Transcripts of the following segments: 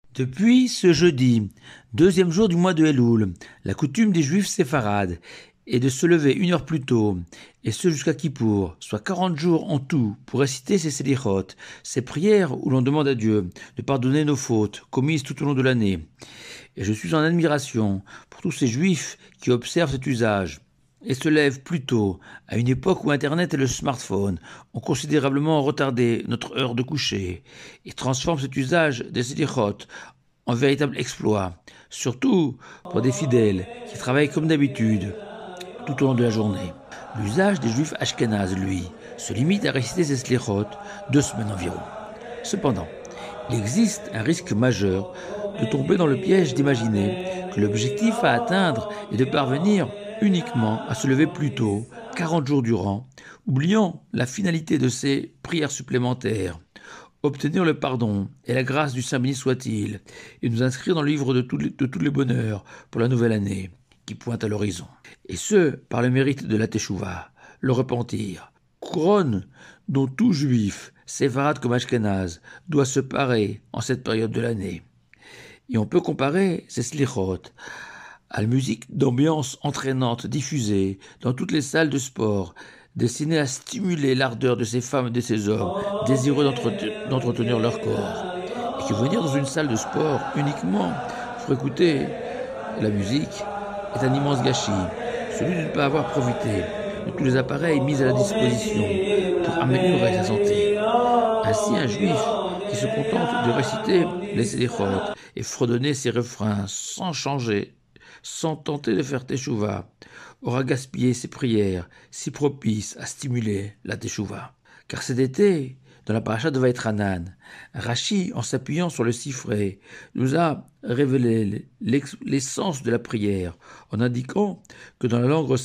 Depuis ce jeudi, deuxième jour du mois de Elul, la coutume des Juifs séfarades est de se lever 1 heure plus tôt, et ce jusqu'à Kippour, soit 40 jours en tout, pour réciter ces sélichot, ces prières où l'on demande à Dieu de pardonner nos fautes commises tout au long de l'année. Et je suis en admiration pour tous ces Juifs qui observent cet usage et se lèvent plus tôt, à une époque où Internet et le smartphone ont considérablement retardé notre heure de coucher, et transforment cet usage des sélichot en véritable exploit, surtout pour des fidèles qui travaillent comme d'habitude tout au long de la journée. L'usage des Juifs ashkénazes, lui, se limite à réciter ces sélichot 2 semaines environ. Cependant, il existe un risque majeur de tomber dans le piège d'imaginer que l'objectif à atteindre est de parvenir uniquement à se lever plus tôt, 40 jours durant, oubliant la finalité de ces prières supplémentaires, obtenir le pardon et la grâce du Saint béni soit-il, et nous inscrire dans le livre de tous les bonheurs pour la nouvelle année qui pointe à l'horizon. Et ce, par le mérite de la Teshuvah, le repentir, couronne dont tout juif, séfarade comme ashkénaze, doit se parer en cette période de l'année. Et on peut comparer ces slichot à la musique d'ambiance entraînante diffusée dans toutes les salles de sport, destinée à stimuler l'ardeur de ces femmes et de ces hommes désireux d'entretenir leur corps. Et que venir dans une salle de sport uniquement pour écouter la musique est un immense gâchis, celui de ne pas avoir profité de tous les appareils mis à la disposition pour améliorer sa santé. Ainsi, un juif qui se contente de réciter les sélichot et fredonner ses refrains sans changer, sans tenter de faire teshuva, aura gaspillé ses prières si propices à stimuler la teshuva. Car cet été, dans la paracha de Vaïtranan, Rashi, en s'appuyant sur le sifré, nous a révélé l'essence de la prière en indiquant que dans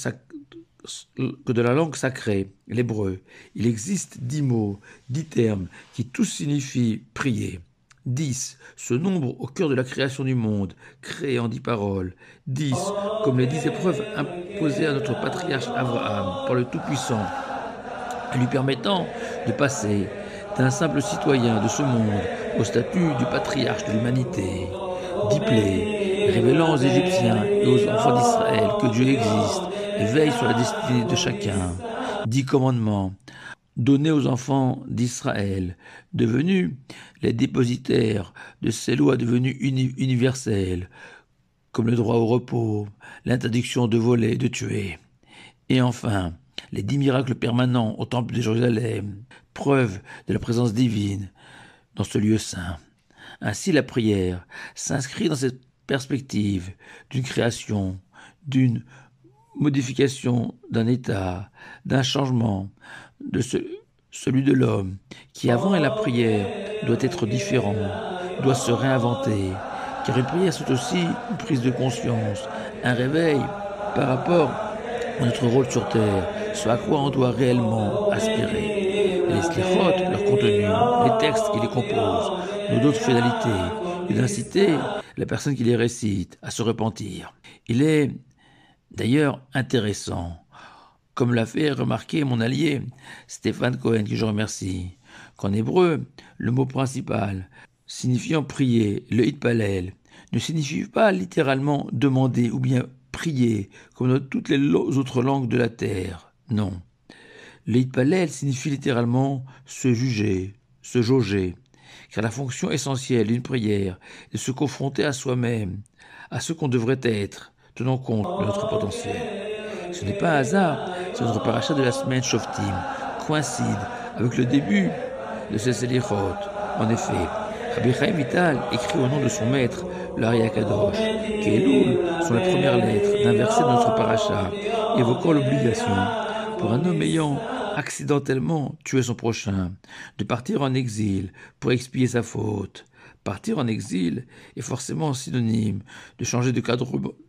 la langue sacrée, l'hébreu, il existe 10 mots, 10 termes qui tous signifient prier. 10, ce nombre au cœur de la création du monde, créé en 10 paroles. 10, comme les 10 épreuves imposées à notre patriarche Abraham par le Tout-Puissant, lui permettant de passer d'un simple citoyen de ce monde au statut du patriarche de l'humanité. 10 plaies, révélant aux Égyptiens et aux enfants d'Israël que Dieu existe et veille sur la destinée de chacun. 10 commandements, donnés aux enfants d'Israël, devenus les dépositaires de ces lois devenues universelles, comme le droit au repos, l'interdiction de voler et de tuer. Et enfin, les 10 miracles permanents au temple de Jérusalem, preuve de la présence divine dans ce lieu saint. Ainsi, la prière s'inscrit dans cette perspective d'une création, d'une modification d'un état, d'un changement, de celui de l'homme, qui avant la prière doit être différent, doit se réinventer, car une prière c'est aussi une prise de conscience, un réveil par rapport à notre rôle sur terre, ce à quoi on doit réellement aspirer. Et les slichot, leur contenu, les textes qui les composent, nos d'autres finalités, et d'inciter la personne qui les récite à se repentir. Il est d'ailleurs intéressant, comme l'a fait remarquer mon allié Stéphane Cohen, que je remercie, qu'en hébreu, le mot principal, signifiant prier, le hitpalel, ne signifie pas littéralement demander ou bien prier, comme dans toutes les autres langues de la terre. Non. Le hitpalel signifie littéralement se juger, se jauger, car la fonction essentielle d'une prière est de se confronter à soi-même, à ce qu'on devrait être, tenant compte de notre potentiel. Ce n'est pas un hasard si notre paracha de la semaine Shoftim coïncide avec le début de ces sélichot. En effet, Rabbi Chaim Vital écrit au nom de son maître, l'Ari Akadosh, qu'Elul sont les premières lettres d'un verset de notre paracha, évoquant l'obligation, pour un homme ayant accidentellement tué son prochain, de partir en exil pour expier sa faute. Partir en exil est forcément synonyme de changer de cadre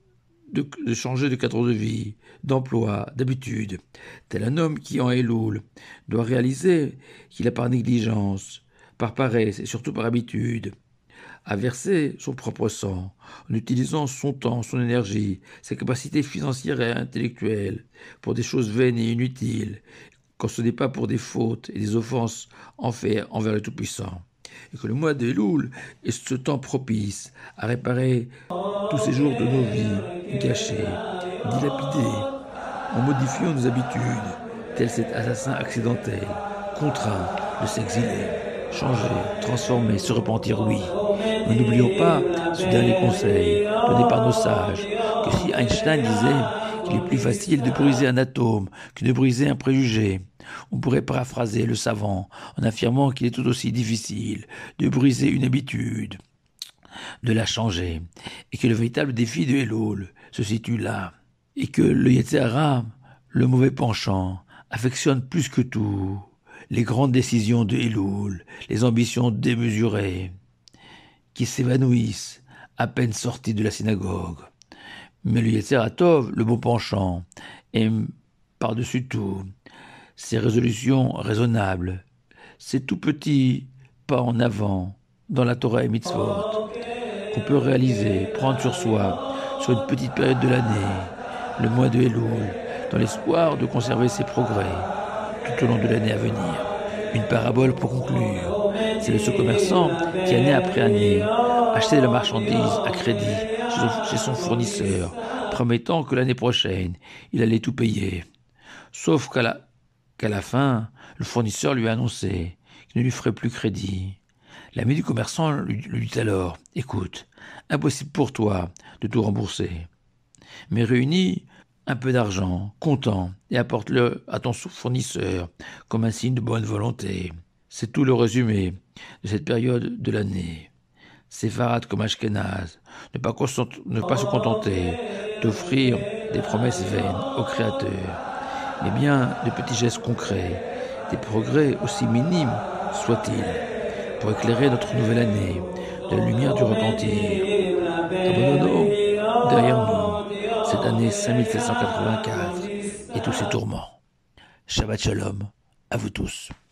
de vie, d'emploi, d'habitude, tel un homme qui, en Elul, doit réaliser qu'il a par négligence, par paresse et surtout par habitude, a versé son propre sang, en utilisant son temps, son énergie, ses capacités financières et intellectuelles, pour des choses vaines et inutiles, quand ce n'est pas pour des fautes et des offenses en fait envers le Tout-Puissant. et que le mois de Elul est ce temps propice à réparer tous ces jours de nos vies gâchés, dilapidés, en modifiant nos habitudes, tel cet assassin accidentel, contraint de s'exiler, changer, transformer, se repentir, oui. Mais n'oublions pas ce dernier conseil donné par nos sages, que si Einstein disait qu'il est plus facile de briser un atome que de briser un préjugé, on pourrait paraphraser le savant en affirmant qu'il est tout aussi difficile de briser une habitude, de la changer, et que le véritable défi de Elul se situe là, et que le Yetzer Hara, le mauvais penchant, affectionne plus que tout les grandes décisions de Elul, les ambitions démesurées, qui s'évanouissent à peine sorties de la synagogue. Mais le Yetzer Hatov, le bon penchant, aime par-dessus tout ses résolutions raisonnables, ces tout petits pas en avant dans la Torah et Mitzvot, qu'on peut réaliser, prendre sur soi, sur une petite période de l'année, le mois de Elul, dans l'espoir de conserver ses progrès tout au long de l'année à venir. Une parabole pour conclure. C'est de ce commerçant qui, année après année, achetait de la marchandise à crédit chez son fournisseur, promettant que l'année prochaine, il allait tout payer. Sauf qu'à la fin, le fournisseur lui a annoncé qu'il ne lui ferait plus crédit. L'ami du commerçant lui dit alors « Écoute, impossible pour toi de tout rembourser, mais réunis un peu d'argent, comptant, et apporte-le à ton fournisseur comme un signe de bonne volonté. » C'est tout le résumé de cette période de l'année. Séfarade comme Ashkénaze, ne pas se contenter d'offrir des promesses vaines au Créateur, mais bien de petits gestes concrets, des progrès aussi minimes soient-ils, pour éclairer notre nouvelle année de la lumière du repentir. Abandonnons derrière nous cette année 5784 et tous ses tourments. Shabbat Shalom à vous tous.